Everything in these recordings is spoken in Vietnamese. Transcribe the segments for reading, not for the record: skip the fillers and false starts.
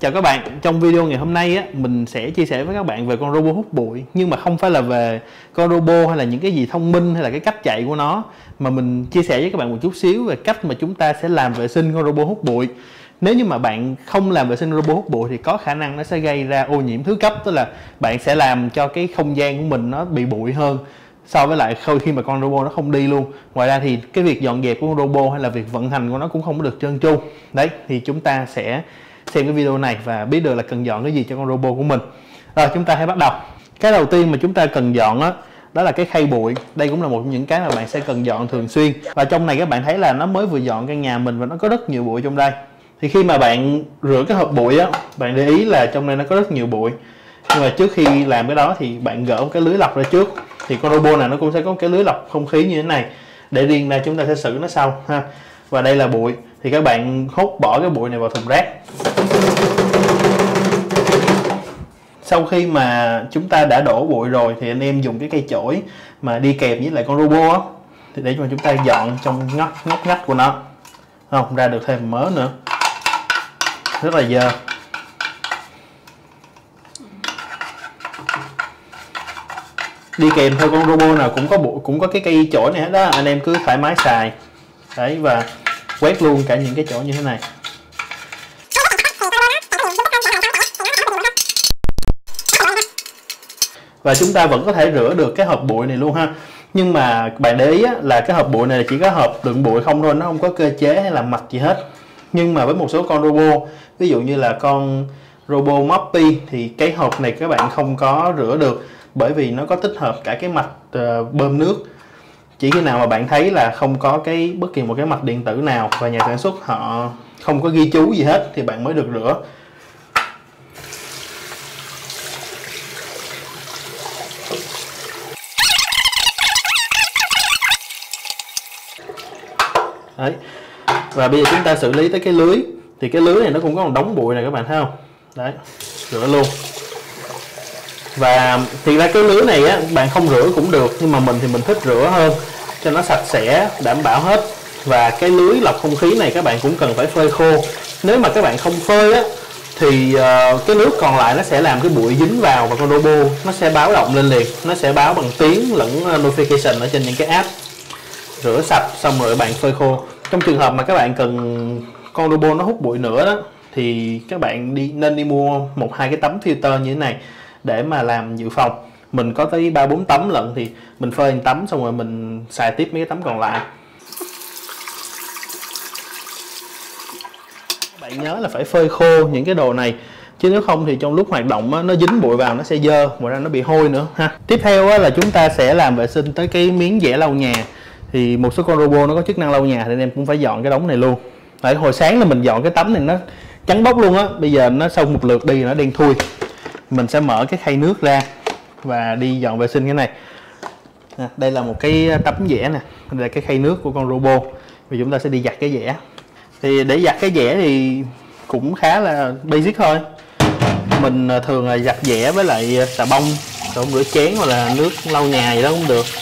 Chào các bạn, trong video ngày hôm nay á, mình sẽ chia sẻ với các bạn về con robot hút bụi. Nhưng mà không phải là về con robot hay là những cái gì thông minh hay là cái cách chạy của nó, mà mình chia sẻ với các bạn một chút xíu về cách mà chúng ta sẽ làm vệ sinh con robot hút bụi. Nếu như mà bạn không làm vệ sinh robot hút bụi thì có khả năng nó sẽ gây ra ô nhiễm thứ cấp, tức là bạn sẽ làm cho cái không gian của mình nó bị bụi hơn so với lại khi mà con robot nó không đi luôn. Ngoài ra thì cái việc dọn dẹp của con robot hay là việc vận hành của nó cũng không có được trơn tru. Đấy, thì chúng ta sẽ xem cái video này và biết được là cần dọn cái gì cho con robot của mình. Rồi chúng ta hãy bắt đầu. Cái đầu tiên mà chúng ta cần dọn đó là cái khay bụi. Đây cũng là một trong những cái mà bạn sẽ cần dọn thường xuyên. Và trong này các bạn thấy là nó mới vừa dọn căn nhà mình và nó có rất nhiều bụi trong đây. Thì khi mà bạn rửa cái hộp bụi bạn để ý là trong đây nó có rất nhiều bụi. Nhưng mà trước khi làm cái đó thì bạn gỡ cái lưới lọc ra trước. Thì con robot này nó cũng sẽ có cái lưới lọc không khí như thế này để riêng ra, chúng ta sẽ xử nó sau ha. Và đây là bụi, thì các bạn hốt bỏ cái bụi này vào thùng rác. Sau khi mà chúng ta đã đổ bụi rồi thì anh em dùng cái cây chổi mà đi kèm với lại con robot thì để cho chúng ta dọn trong ngóc ngách của nó, không ra được thêm mớ nữa, rất là dơ. Đi kèm theo con robot nào cũng có cái cây chổi này hết đó, anh em cứ thoải mái xài. Đấy, và quét luôn cả những cái chỗ như thế này. Và chúng ta vẫn có thể rửa được cái hộp bụi này luôn ha. Nhưng mà bạn để ý là cái hộp bụi này chỉ có hộp đựng bụi không thôi, nó không có cơ chế hay là mạch gì hết. Nhưng mà với một số con robot, ví dụ như là con robot Moppy, thì cái hộp này các bạn không có rửa được, bởi vì nó có tích hợp cả cái mạch bơm nước. Chỉ khi nào mà bạn thấy là không có bất kỳ một cái mạch điện tử nào và nhà sản xuất họ không có ghi chú gì hết thì bạn mới được rửa. Đấy. Và bây giờ chúng ta xử lý tới cái lưới. Thì cái lưới này nó cũng có một đống bụi này, các bạn thấy không? Đấy, rửa luôn. Và thì ra cái lưới này bạn không rửa cũng được, nhưng mà mình thì mình thích rửa hơn cho nó sạch sẽ, đảm bảo hết. Và cái lưới lọc không khí này các bạn cũng cần phải phơi khô. Nếu mà các bạn không phơi thì cái nước còn lại nó sẽ làm cái bụi dính vào và con robot nó sẽ báo động lên liền. Nó sẽ báo bằng tiếng lẫn notification ở trên những cái app. Rửa sạch xong rồi bạn phơi khô. Trong trường hợp mà các bạn cần con robot nó hút bụi nữa đó, thì các bạn nên đi mua 1-2 cái tấm filter như thế này để mà làm dự phòng. Mình có tới 3-4 tấm lận, thì mình phơi 1 tấm xong rồi mình xài tiếp mấy cái tấm còn lại. Các bạn nhớ là phải phơi khô những cái đồ này, chứ nếu không thì trong lúc hoạt động nó dính bụi vào nó sẽ dơ, ngoài ra nó bị hôi nữa ha. Tiếp theo là chúng ta sẽ làm vệ sinh tới cái miếng giẻ lau nhà. Thì một số con robot nó có chức năng lau nhà thì anh em cũng phải dọn cái đống này luôn. Đấy, hồi sáng là mình dọn cái tấm này nó trắng bóc luôn bây giờ nó sau một lượt đi nó đen thui. Mình sẽ mở cái khay nước ra và đi dọn vệ sinh cái này. Đây là một cái tấm giẻ nè, đây là cái khay nước của con robot. Vì chúng ta sẽ đi giặt cái giẻ. Thì để giặt cái giẻ thì cũng khá là basic thôi. Mình thường là giặt giẻ với lại xà bông rửa chén hoặc là nước lau nhà gì đó cũng được.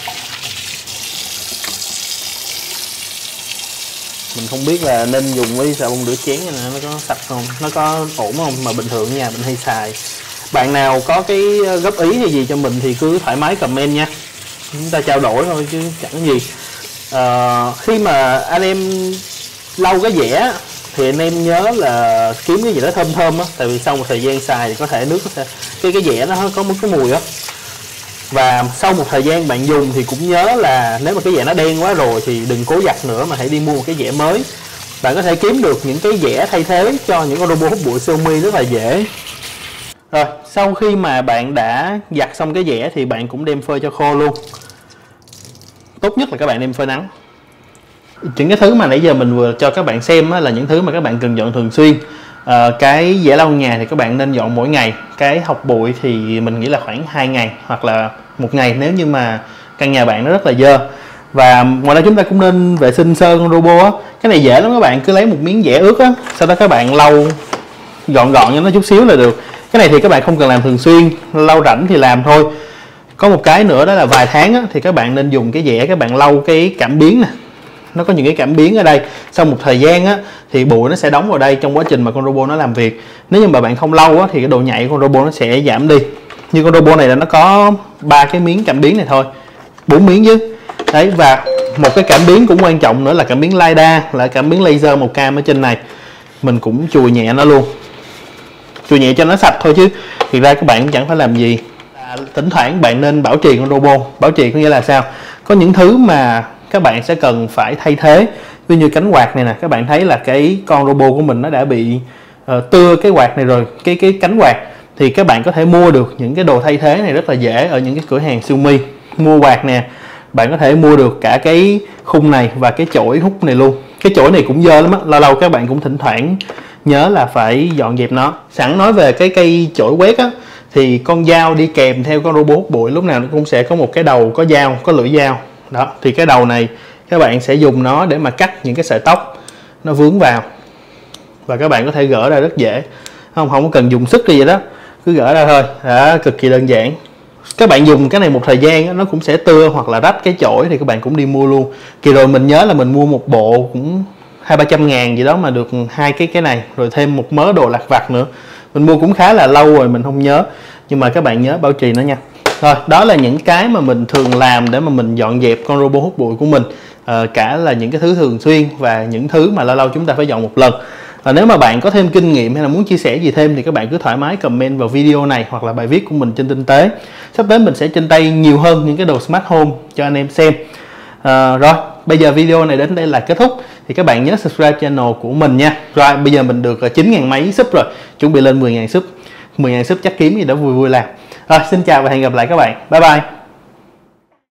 Mình không biết là nên dùng với xà bông rửa chén này nó có sạch không, nó có ổn không, mà bình thường ở nhà mình hay xài. Bạn nào có cái góp ý hay gì cho mình thì cứ thoải mái comment nha, chúng ta trao đổi thôi chứ chẳng gì. Khi mà anh em lau cái dẻ thì anh em nhớ là kiếm cái gì đó thơm thơm tại vì sau một thời gian xài thì có thể nước cái dẻ nó có một cái mùi Và sau một thời gian bạn dùng thì cũng nhớ là nếu mà cái dẻ nó đen quá rồi thì đừng cố giặt nữa mà hãy đi mua một cái dẻ mới. Bạn có thể kiếm được những cái dẻ thay thế cho những con robot hút bụi Xiaomi rất là dễ. Rồi, sau khi mà bạn đã giặt xong cái dẻ thì bạn cũng đem phơi cho khô luôn. Tốt nhất là các bạn đem phơi nắng. Những cái thứ mà nãy giờ mình vừa cho các bạn xem là những thứ mà các bạn cần dọn thường xuyên. Cái dẻ lau nhà thì các bạn nên dọn mỗi ngày. Cái hộc bụi thì mình nghĩ là khoảng 2 ngày hoặc là 1 ngày nếu như mà căn nhà bạn nó rất là dơ. Và ngoài ra chúng ta cũng nên vệ sinh sơ con robot Cái này dễ lắm, các bạn cứ lấy một miếng dẻ ướt sau đó các bạn lau gọn cho nó chút xíu là được. Cái này thì các bạn không cần làm thường xuyên, lau rảnh thì làm thôi. Có một cái nữa đó là vài tháng thì các bạn nên dùng cái dẻ các bạn lau cái cảm biến nè. nó có những cái cảm biến ở đây. Sau một thời gian á, thì bụi nó sẽ đóng vào đây trong quá trình mà con robot nó làm việc. Nếu như mà bạn không lâu á, thì cái độ nhạy của con robot nó sẽ giảm đi. Như con robot này là nó có 3 cái miếng cảm biến này thôi, 4 miếng chứ. Đấy, và một cái cảm biến cũng quan trọng nữa là cảm biến LiDAR, là cảm biến laser màu cam ở trên này. Mình cũng chùi nhẹ nó luôn, chùi nhẹ cho nó sạch thôi, chứ thực ra các bạn cũng chẳng phải làm gì. Thỉnh thoảng bạn nên bảo trì con robot. Bảo trì có nghĩa là sao? Có những thứ mà các bạn sẽ cần phải thay thế, ví như cánh quạt này nè, các bạn thấy là cái con robot của mình nó đã bị tưa cái quạt này rồi, cái cánh quạt, thì các bạn có thể mua được những cái đồ thay thế này rất là dễ ở những cái cửa hàng Xiaomi. Mua quạt nè, bạn có thể mua được cả cái khung này và cái chổi hút này luôn. Cái chổi này cũng dơ lắm á, lâu lâu các bạn cũng thỉnh thoảng nhớ là phải dọn dẹp nó. Sẵn nói về cái cây chổi quét á, thì con dao đi kèm theo con robot hút bụi lúc nào nó cũng sẽ có một cái đầu có dao, có lưỡi dao đó. Thì cái đầu này các bạn sẽ dùng nó để mà cắt những cái sợi tóc nó vướng vào, và các bạn có thể gỡ ra rất dễ, không có cần dùng sức gì vậy đó, cứ gỡ ra thôi đó, cực kỳ đơn giản. Các bạn dùng cái này một thời gian nó cũng sẽ tưa hoặc là rách cái chổi thì các bạn cũng đi mua luôn. Kỳ rồi mình nhớ là mình mua một bộ cũng 200-300 ngàn gì đó mà được 2 cái này, rồi thêm một mớ đồ lặt vặt nữa. Mình mua cũng khá là lâu rồi mình không nhớ, nhưng mà các bạn nhớ bảo trì nó nha. Rồi, đó là những cái mà mình thường làm để mà mình dọn dẹp con robot hút bụi của mình. Cả là những cái thứ thường xuyên và những thứ mà lâu lâu chúng ta phải dọn một lần. Nếu mà bạn có thêm kinh nghiệm hay là muốn chia sẻ gì thêm thì các bạn cứ thoải mái comment vào video này hoặc là bài viết của mình trên Tinh Tế. Sắp tới mình sẽ trên tay nhiều hơn những cái đồ smart home cho anh em xem. Rồi, bây giờ video này đến đây là kết thúc. Thì các bạn nhớ subscribe channel của mình nha. Rồi, bây giờ mình được 9.000 mấy sub rồi, chuẩn bị lên 10.000 sub. 10.000 sub chắc kiếm gì đó vui vui làm. Rồi, xin chào và hẹn gặp lại các bạn. Bye bye.